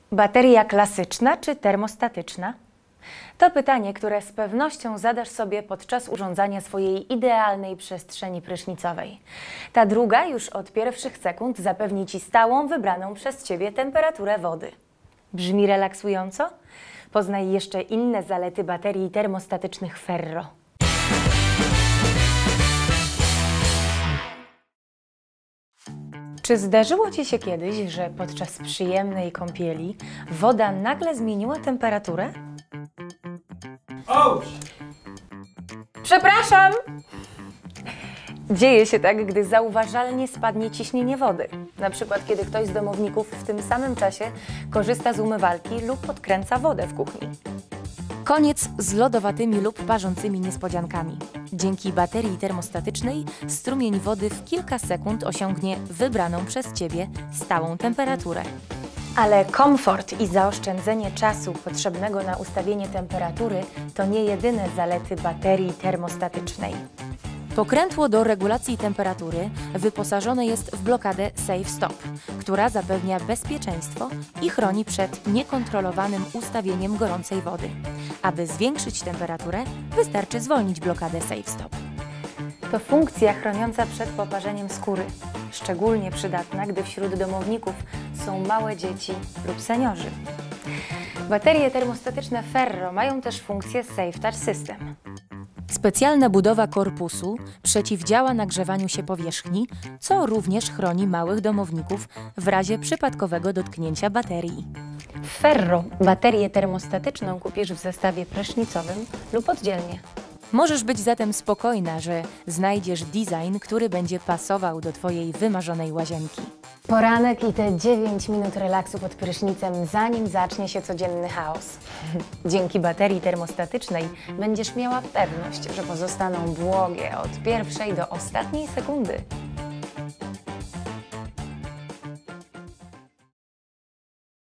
Bateria klasyczna czy termostatyczna? To pytanie, które z pewnością zadasz sobie podczas urządzania swojej idealnej przestrzeni prysznicowej. Ta druga już od pierwszych sekund zapewni Ci stałą, wybraną przez Ciebie temperaturę wody. Brzmi relaksująco? Poznaj jeszcze inne zalety baterii termostatycznych Ferro. Czy zdarzyło Ci się kiedyś, że podczas przyjemnej kąpieli woda nagle zmieniła temperaturę? Ouch! Przepraszam! Dzieje się tak, gdy zauważalnie spadnie ciśnienie wody. Na przykład, kiedy ktoś z domowników w tym samym czasie korzysta z umywalki lub podkręca wodę w kuchni. Koniec z lodowatymi lub parzącymi niespodziankami. Dzięki baterii termostatycznej strumień wody w kilka sekund osiągnie wybraną przez Ciebie stałą temperaturę. Ale komfort i zaoszczędzenie czasu potrzebnego na ustawienie temperatury to nie jedyne zalety baterii termostatycznej. Pokrętło do regulacji temperatury wyposażone jest w blokadę Safe Stop, która zapewnia bezpieczeństwo i chroni przed niekontrolowanym ustawieniem gorącej wody. Aby zwiększyć temperaturę, wystarczy zwolnić blokadę Safe Stop. To funkcja chroniąca przed poparzeniem skóry, szczególnie przydatna, gdy wśród domowników są małe dzieci lub seniorzy. Baterie termostatyczne Ferro mają też funkcję Safe Touch System. Specjalna budowa korpusu przeciwdziała nagrzewaniu się powierzchni, co również chroni małych domowników w razie przypadkowego dotknięcia baterii. W Ferro baterię termostatyczną kupisz w zestawie prysznicowym lub oddzielnie. Możesz być zatem spokojna, że znajdziesz design, który będzie pasował do Twojej wymarzonej łazienki. Poranek i te 9 minut relaksu pod prysznicem, zanim zacznie się codzienny chaos. Dzięki baterii termostatycznej będziesz miała pewność, że pozostaną błogie od pierwszej do ostatniej sekundy.